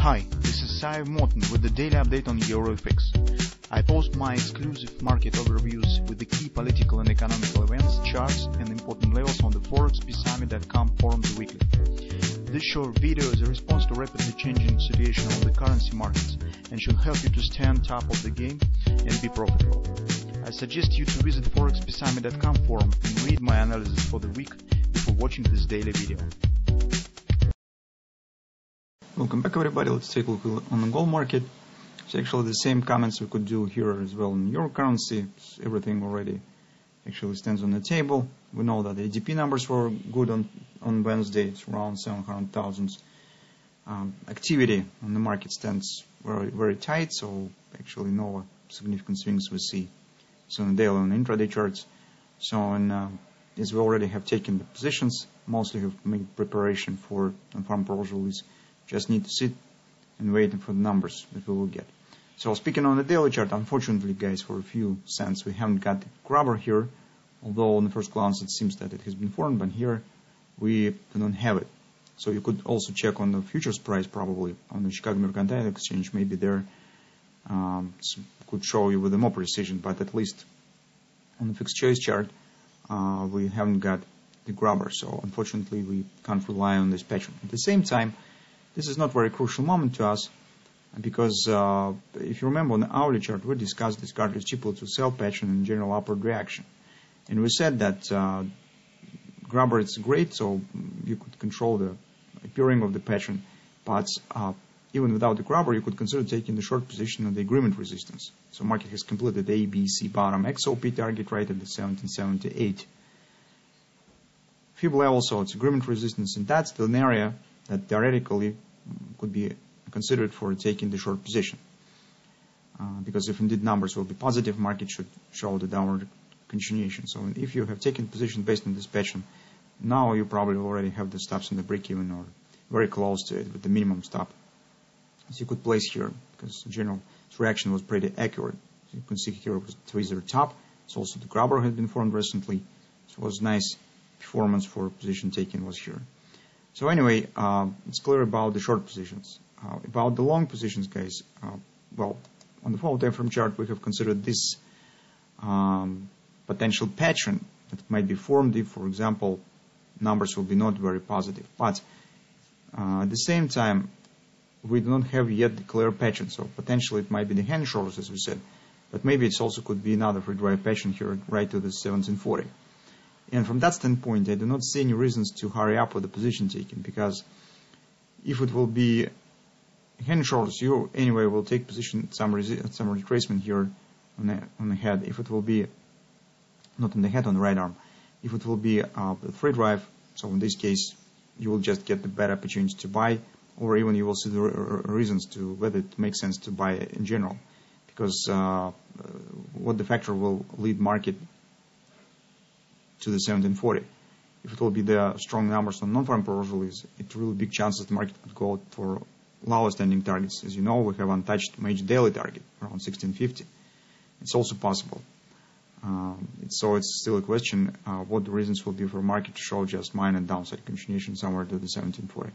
Hi, this is Sai Morton with the daily update on EuroFX. I post my exclusive market overviews with the key political and economical events, charts, and important levels on the forexbsummit.com forums weekly. This short video is a response to rapidly changing situation on the currency markets and should help you to stay on top of the game and be profitable. I suggest you to visit forexbsummit.com forum and read my analysis for the week before watching this daily video. Welcome back, everybody. Let's take a look on the gold market. It's actually the same comments we could do here as well in euro currency. Everything already actually stands on the table. We know that the ADP numbers were good on Wednesday. It's around 700,000. Activity on the market stands very, very tight, so actually no significant swings we see. So on the daily and intraday charts. So as we already have taken the positions, mostly have made preparation for non-farm payroll release. Just need to sit and wait for the numbers that we will get. So speaking on the daily chart, unfortunately, guys, for a few cents, we haven't got the grabber here. Although on the first glance it seems that it has been formed, but here we do not have it. So you could also check on the futures price probably on the Chicago Mercantile Exchange. Maybe there could show you with more precision, but at least on the fixed choice chart, we haven't got the grabber. So unfortunately, we can't rely on this pattern. At the same time, this is not a very crucial moment to us because if you remember on the hourly chart, we discussed this Gartner's triple to sell pattern and general upward reaction. And we said that grabber is great, so you could control the appearing of the pattern. But even without the grabber, you could consider taking the short position on the agreement resistance. So market has completed A, B, C bottom XOP target right at the 1778. Fib level, so it's agreement resistance, and that's the area that theoretically could be considered for taking the short position. Because if indeed numbers will be positive, market should show the downward continuation. So if you have taken position based on this pattern, now you probably already have the stops in the break-even or very close to it with the minimum stop. So you could place here because in general its reaction was pretty accurate. So you can see here it was tweezer top. It's also the grabber had been formed recently. So it was nice performance for position taking was here. So anyway, it's clear about the short positions. About the long positions, guys, well, on the follow time frame chart, we have considered this potential pattern that might be formed if, for example, numbers will be not very positive. But at the same time, we do not have yet the clear pattern. So potentially it might be the hand shoulders, as we said, but maybe it also could be another free drive pattern here right to the 1740. And from that standpoint, I do not see any reasons to hurry up with the position taking, because if it will be hand shoulders, you anyway will take position at some retracement here on the head. If it will be not on the head, on the right arm, if it will be the free drive, so in this case you will just get the better opportunity to buy, or even you will see the reasons to whether it makes sense to buy in general, because what the factor will lead market to the 1740. If it will be the strong numbers on non-farm payroll release, it's really big chances the market could go for lower standing targets. As you know, we have untouched major daily target around 1650. It's also possible. So it's still a question what the reasons will be for market to show just minor downside continuation somewhere to the 1740.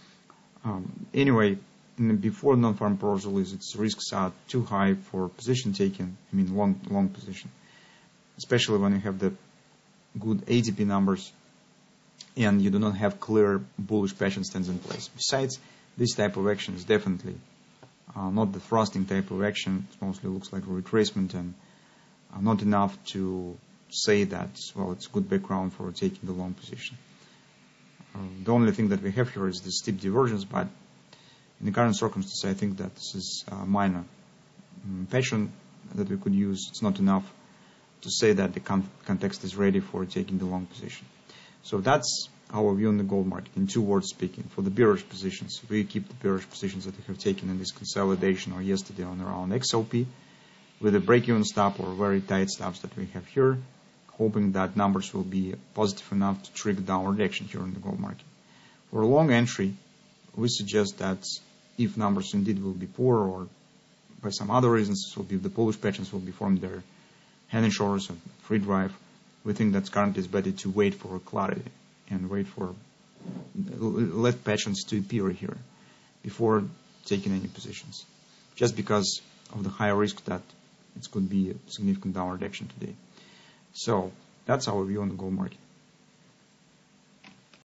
Anyway, before non-farm payroll release, its risks are too high for position taking. I mean long position, especially when you have the good ADP numbers and you do not have clear bullish pattern stands in place. Besides, this type of action is definitely not the thrusting type of action. It mostly looks like a retracement and not enough to say that, well, it's good background for taking the long position. The only thing that we have here is the steep divergence, but in the current circumstances, I think that this is a minor pattern that we could use. It's not enough to say that the context is ready for taking the long position. So that's our view on the gold market. In two words speaking, for the bearish positions, we keep the bearish positions that we have taken in this consolidation or yesterday on around XOP with a break-even stop or very tight stops that we have here, hoping that numbers will be positive enough to trigger downward action here in the gold market. For a long entry, we suggest that if numbers indeed will be poor or by some other reasons, will be the bullish patterns will be formed there, hand and shoulders and free drive, we think that currently it's better to wait for clarity and wait for let patterns to appear here before taking any positions, just because of the high risk that it could be a significant downward action today. So that's our view on the gold market.